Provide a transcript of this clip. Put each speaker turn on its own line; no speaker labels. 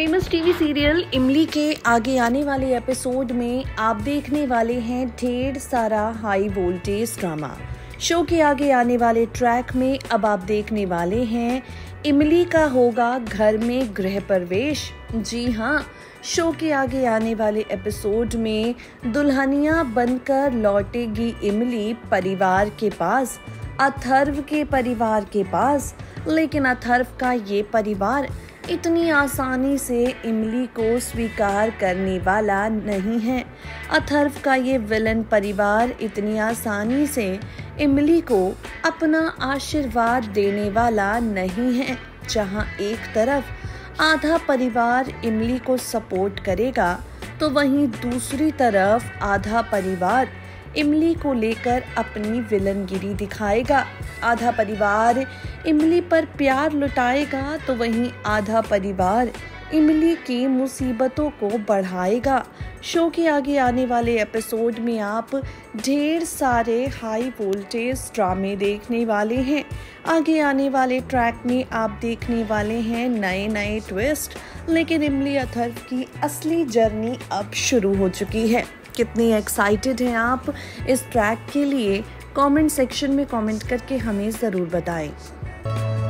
Famous TV serial इमली के आगे आने वाले एपिसोड में आप देखने वाले हैं ढेर सारा हाई वोल्टेज ड्रामा। शो के आगे आने वाले ट्रैक में अब आप देखने वाले हैं इमली का होगा घर में गृह प्रवेश। जी हाँ, शो के आगे आने वाले एपिसोड में दुल्हनिया बनकर लौटेगी इमली परिवार के पास, अथर्व के परिवार के पास। लेकिन अथर्व का ये परिवार इतनी आसानी से इमली को स्वीकार करने वाला नहीं है। अथर्व का ये विलन परिवार इतनी आसानी से इमली को अपना आशीर्वाद देने वाला नहीं है। जहां एक तरफ आधा परिवार इमली को सपोर्ट करेगा तो वहीं दूसरी तरफ आधा परिवार इमली को लेकर अपनी विलनगिरी दिखाएगा। आधा परिवार इमली पर प्यार लुटाएगा तो वहीं आधा परिवार इमली की मुसीबतों को बढ़ाएगा। शो के आगे आने वाले एपिसोड में आप ढेर सारे हाई वोल्टेज ड्रामे देखने वाले हैं। आगे आने वाले ट्रैक में आप देखने वाले हैं नए नए ट्विस्ट। लेकिन इमली अथर्व की असली जर्नी अब शुरू हो चुकी है। कितनी एक्साइटेड हैं आप इस ट्रैक के लिए? कमेंट सेक्शन में कमेंट करके हमें ज़रूर बताएं।